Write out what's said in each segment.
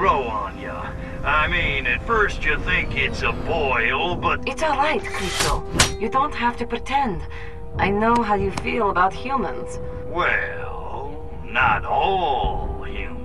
grow on ya. I mean, at first you think it's a boil, but... It's alright, Crypto. You don't have to pretend. I know how you feel about humans. Well, not all humans.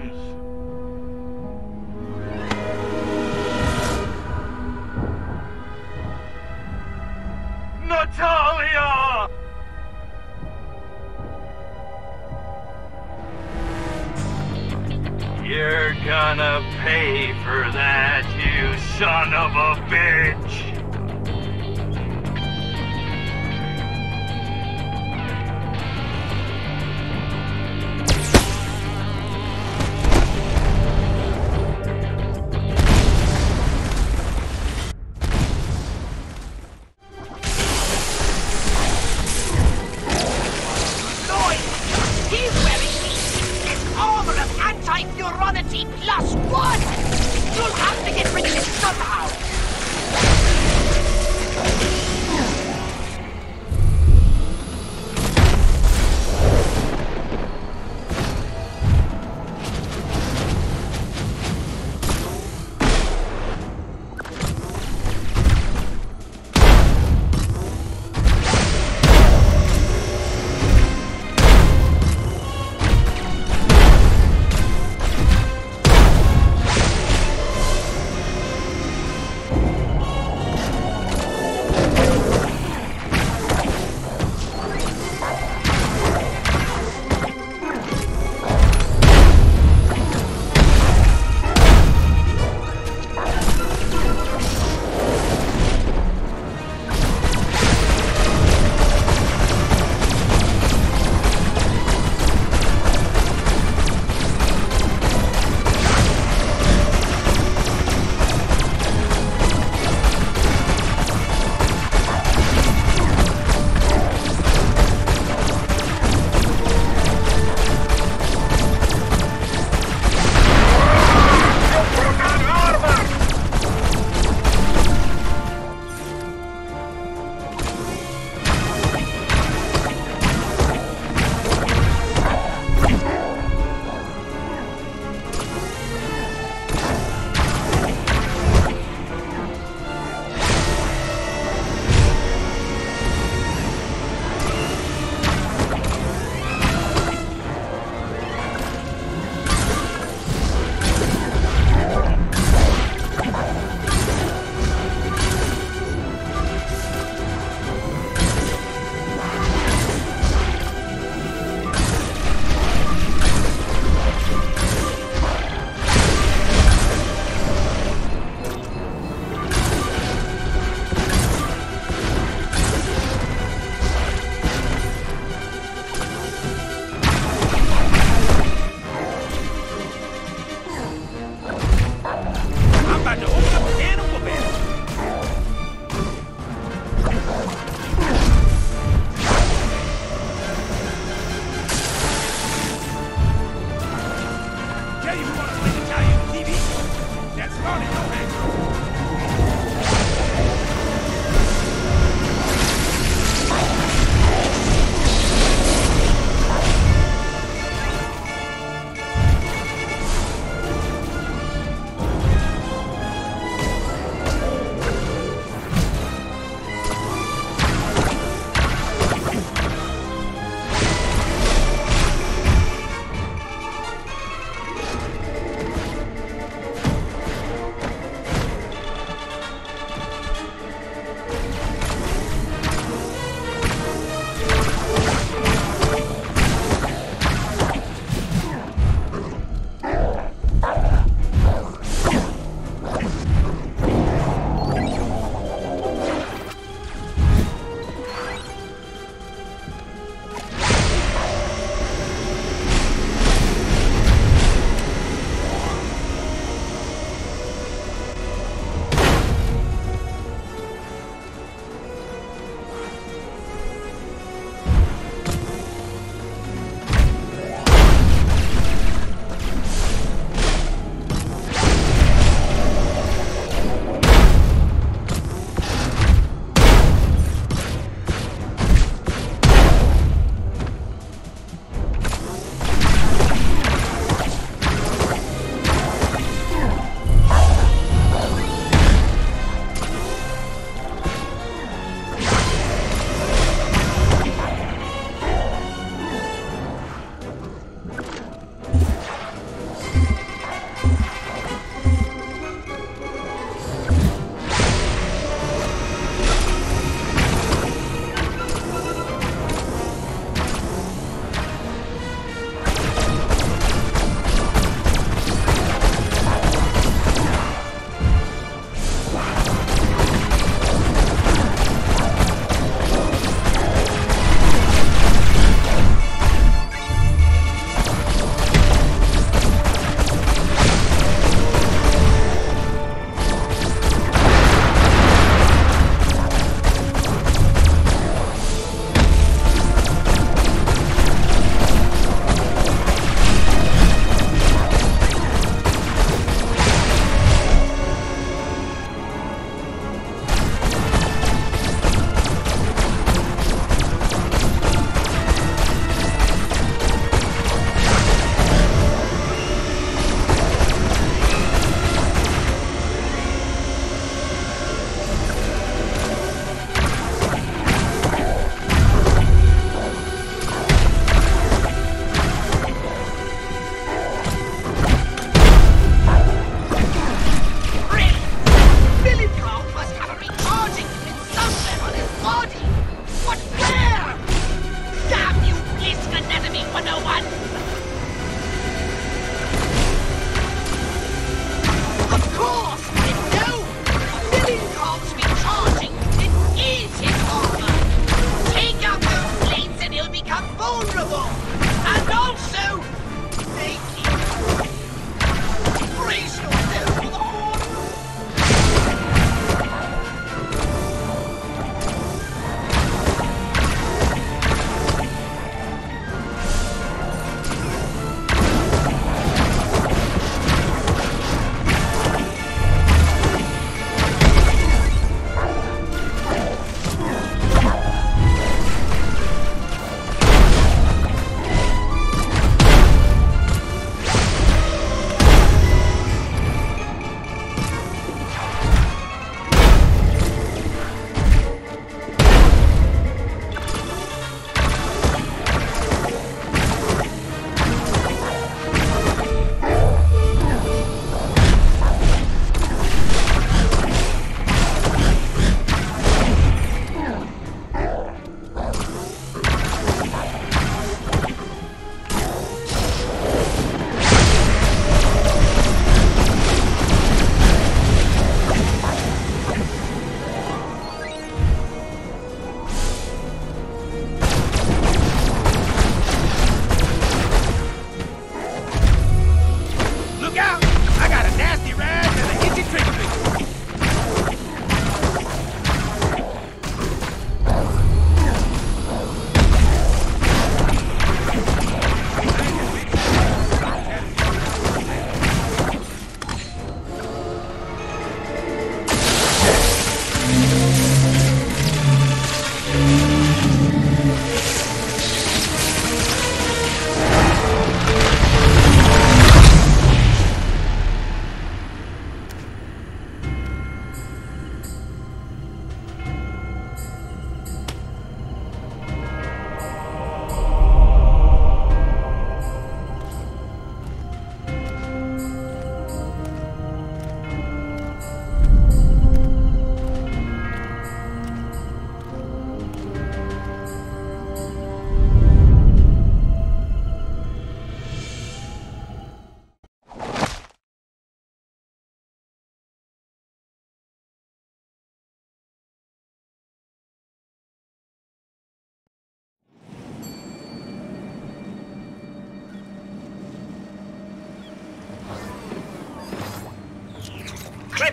Natalia! You're gonna pay for that, you son of a bitch!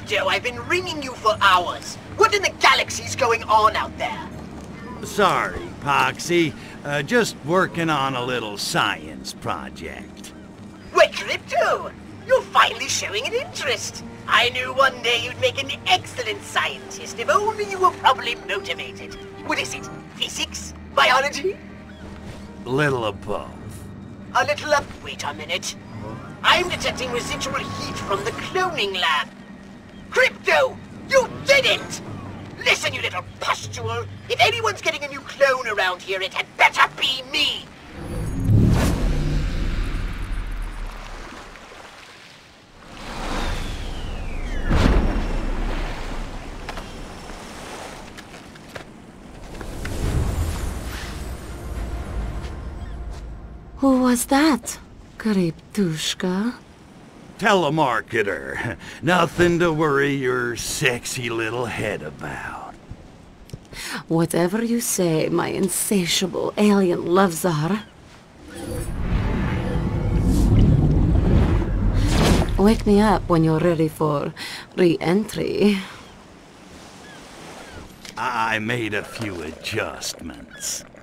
Crypto, I've been ringing you for hours. What in the galaxy's going on out there? Sorry, Poxy. Just working on a little science project. Wait, Crypto! You're finally showing an interest. I knew one day you'd make an excellent scientist if only you were properly motivated. What is it? Physics? Biology? Little of both. A little of... Wait a minute. I'm detecting residual heat from the cloning lab. Crypto! You did it! Listen, you little pustule. If anyone's getting a new clone around here, it had better be me! Who was that, Kryptushka? Telemarketer. Nothing to worry your sexy little head about. Whatever you say, my insatiable alien lovezar. Wake me up when you're ready for re-entry. I made a few adjustments.